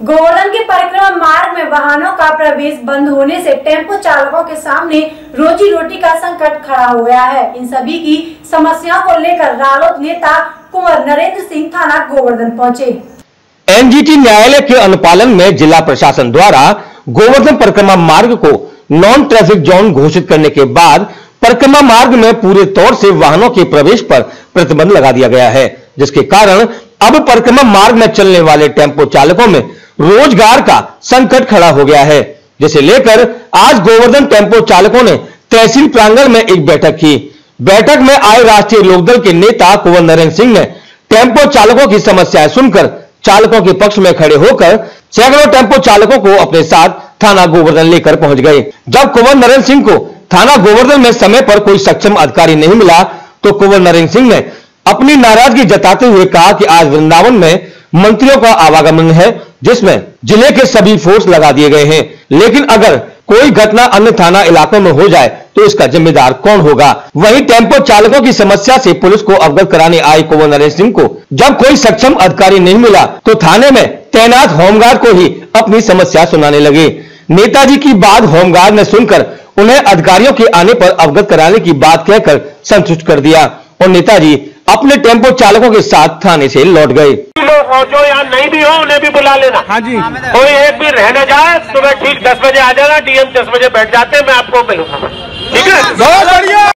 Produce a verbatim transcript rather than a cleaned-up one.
गोवर्धन के परिक्रमा मार्ग में वाहनों का प्रवेश बंद होने से टेम्पो चालकों के सामने रोजी रोटी का संकट खड़ा हो गया है। इन सभी की समस्याओं को लेकर रालोद नेता कुंवर नरेंद्र सिंह थाना गोवर्धन पहुंचे। एनजीटी न्यायालय के अनुपालन में जिला प्रशासन द्वारा गोवर्धन परिक्रमा मार्ग को नॉन ट्रैफिक जोन घोषित करने के बाद परिक्रमा मार्ग में पूरे तौर से वाहनों के प्रवेश पर प्रतिबंध लगा दिया गया है, जिसके कारण अब परिक्रमा मार्ग में चलने वाले टेम्पो चालकों में रोजगार का संकट खड़ा हो गया है, जिसे लेकर आज गोवर्धन टेम्पो चालकों ने तहसील प्रांगण में एक बैठक की। बैठक में आए राष्ट्रीय लोकदल के नेता कुंवर नरेंद्र सिंह ने टेम्पो चालकों की समस्याएं सुनकर चालकों के पक्ष में खड़े होकर सैकड़ों टेम्पो चालकों को अपने साथ थाना गोवर्धन लेकर पहुंच गए। जब कुंवर नरेंद्र सिंह को थाना गोवर्धन में समय पर कोई सक्षम अधिकारी नहीं मिला तो कुंवर नरेंद्र सिंह ने अपनी नाराजगी जताते हुए कहा कि आज वृंदावन में मंत्रियों का आवागमन है, जिसमें जिले के सभी फोर्स लगा दिए गए हैं, लेकिन अगर कोई घटना अन्य थाना इलाकों में हो जाए तो इसका जिम्मेदार कौन होगा। वहीं टेम्पो चालकों की समस्या से पुलिस को अवगत कराने आए कुंवर नरेंद्र सिंह को जब कोई सक्षम अधिकारी नहीं मिला तो थाने में तैनात होमगार्ड को ही अपनी समस्या सुनाने लगे। नेताजी की बात होमगार्ड ने सुनकर उन्हें अधिकारियों के आने पर अवगत कराने की बात कहकर संतुष्ट कर दिया और नेताजी अपने टेम्पो चालकों के साथ थाने से लौट गए। जो यहाँ नहीं भी हो उन्हें भी बुला लेना। हाँ जी, कोई एक भी रहने जाए सुबह ठीक दस बजे आ जाना, डीएम दस बजे बैठ जाते हैं, मैं आपको मिलूंगा। ठीक है, बहुत बढ़िया।